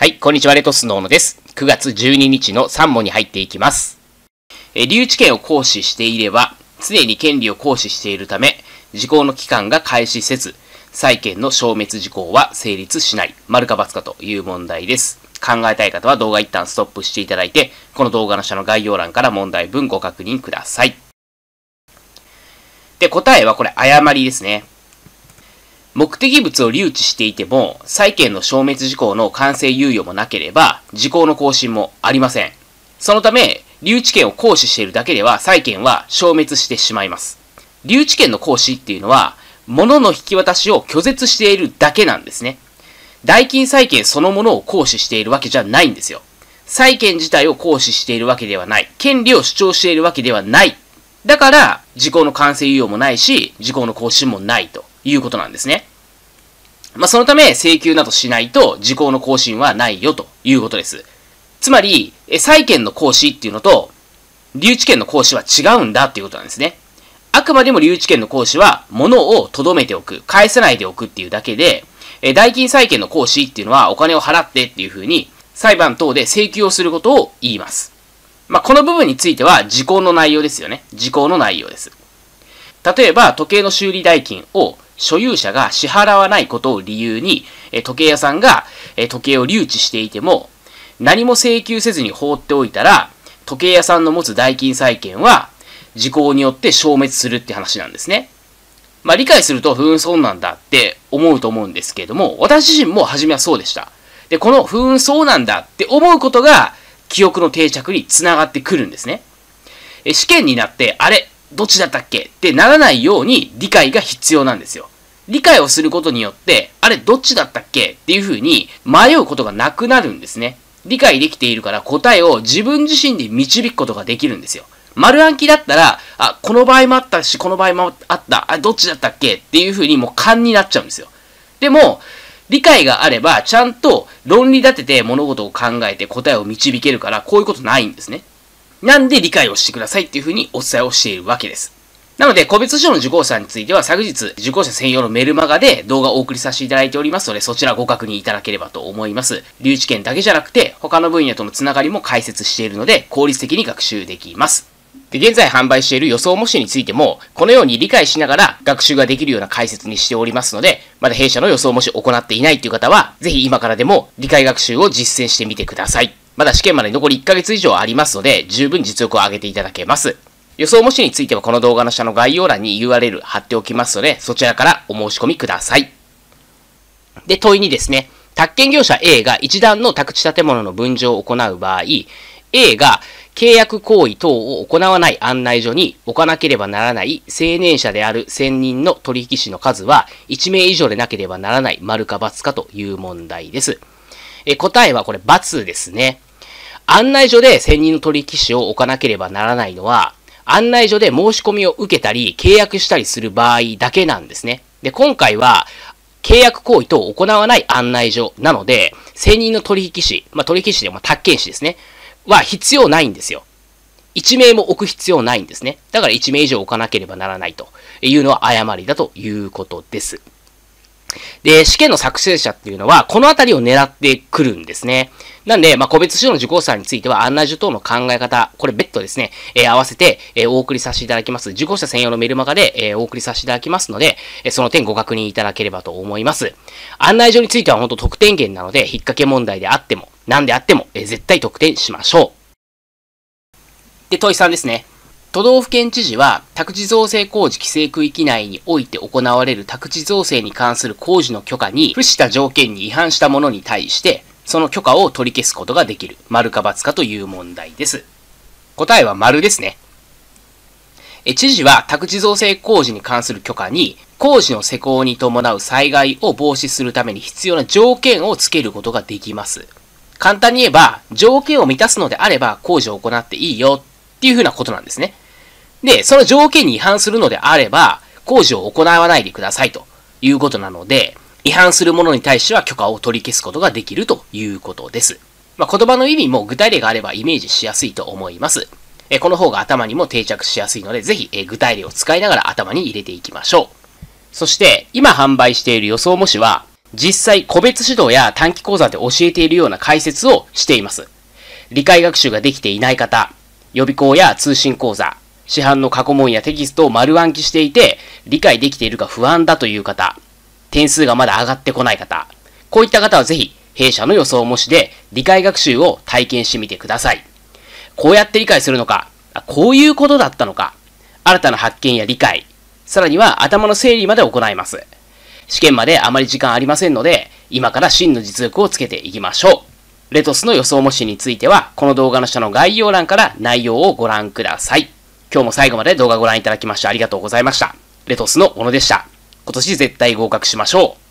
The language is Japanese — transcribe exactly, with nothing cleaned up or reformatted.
はい、こんにちは、レトスノーノです。くがつじゅうににちのさん問に入っていきます。え留置権を行使していれば、常に権利を行使しているため、時効の期間が開始せず、債権の消滅時効は成立しない。丸か×かという問題です。考えたい方は動画一旦ストップしていただいて、この動画の下の概要欄から問題文ご確認ください。で、答えはこれ、誤りですね。目的物を留置していても、債権の消滅時効の完成猶予もなければ、時効の更新もありません。そのため、留置権を行使しているだけでは、債権は消滅してしまいます。留置権の行使っていうのは、物の引き渡しを拒絶しているだけなんですね。代金債権そのものを行使しているわけじゃないんですよ。債権自体を行使しているわけではない。権利を主張しているわけではない。だから、時効の完成猶予もないし、時効の更新もないということなんですね。まあ、そのため、請求などしないと、時効の更新はないよということです。つまり、債権の行使っていうのと、留置権の行使は違うんだっていうことなんですね。あくまでも留置権の行使は、物を留めておく、返さないでおくっていうだけで、代金債権の行使っていうのは、お金を払ってっていうふうに、裁判等で請求をすることを言います。まあ、この部分については、時効の内容ですよね。時効の内容です。例えば、時計の修理代金を、所有者が支払わないことを理由に、時計屋さんが時計を留置していても、何も請求せずに放っておいたら、時計屋さんの持つ代金債権は、時効によって消滅するって話なんですね。まあ理解すると、ふーんそうなんだって思うと思うんですけれども、私自身も初めはそうでした。で、このふーんそうなんだって思うことが、記憶の定着につながってくるんですね。試験になって、あれどっちだったっけってならないように理解が必要なんですよ。理解をすることによって、あれどっちだったっけっていう風に迷うことがなくなるんですね。理解できているから答えを自分自身で導くことができるんですよ。丸暗記だったら、あ、この場合もあったし、この場合もあった、あ、どっちだったっけっていう風にもう勘になっちゃうんですよ。でも、理解があれば、ちゃんと論理立てて物事を考えて答えを導けるから、こういうことないんですね。なんで理解をしてくださいっていうふうにお伝えをしているわけです。なので、個別書の受講者については昨日、受講者専用のメルマガで動画をお送りさせていただいておりますので、そちらご確認いただければと思います。留置権だけじゃなくて、他の分野とのつながりも解説しているので、効率的に学習できます。で、現在販売している予想模試についても、このように理解しながら学習ができるような解説にしておりますので、まだ弊社の予想模試を行っていないという方は、ぜひ今からでも理解学習を実践してみてください。まだ試験まで残りいっかげつ以上ありますので、十分実力を上げていただけます。予想模試についてはこの動画の下の概要欄に ユーアールエル 貼っておきますので、そちらからお申し込みください。で、問いにですね、宅建業者 A が一段の宅地建物の分譲を行う場合、A が契約行為等を行わない案内所に置かなければならない青年者である専任の取引士の数はいち名以上でなければならない丸か×かという問題です。え答えはこれ×ですね。案内所で専任の取引士を置かなければならないのは、案内所で申し込みを受けたり契約したりする場合だけなんですね。で、今回は契約行為等を行わない案内所なので、専任の取引士、まあ取引士でも宅建士ですね、は必要ないんですよ。いち名も置く必要ないんですね。だからいち名以上置かなければならないというのは誤りだということです。で、試験の作成者っていうのは、このあたりを狙ってくるんですね。なんで、まあ、個別書の受講者については、案内所等の考え方、これ別途ですね、えー、合わせて、えー、お送りさせていただきます。受講者専用のメルマガで、えー、お送りさせていただきますので、えー、その点ご確認いただければと思います。案内所については本当得点源なので、引っ掛け問題であっても、何であっても、えー、絶対得点しましょう。で、問いさんですね。都道府県知事は、宅地造成工事規制区域内において行われる宅地造成に関する工事の許可に付した条件に違反した者に対して、その許可を取り消すことができる。丸か×かという問題です。答えは丸ですね。え知事は宅地造成工事に関する許可に、工事の施工に伴う災害を防止するために必要な条件をつけることができます。簡単に言えば、条件を満たすのであれば工事を行っていいよっていうふうなことなんですね。で、その条件に違反するのであれば、工事を行わないでくださいということなので、違反する者に対しては許可を取り消すことができるということです。まあ、言葉の意味も具体例があればイメージしやすいと思います。えこの方が頭にも定着しやすいので、ぜひえ具体例を使いながら頭に入れていきましょう。そして、今販売している予想模試は、 実際個別指導や短期講座で教えているような解説をしています。理解学習ができていない方、予備校や通信講座、市販の過去問やテキストを丸暗記していて、理解できているか不安だという方、点数がまだ上がってこない方、こういった方はぜひ、弊社の予想模試で理解学習を体験してみてください。こうやって理解するのか、こういうことだったのか、新たな発見や理解、さらには頭の整理まで行います。試験まであまり時間ありませんので、今から真の実力をつけていきましょう。レトスの予想模試については、この動画の下の概要欄から内容をご覧ください。今日も最後まで動画ご覧いただきましてありがとうございました。レトスの小野でした。今年絶対合格しましょう。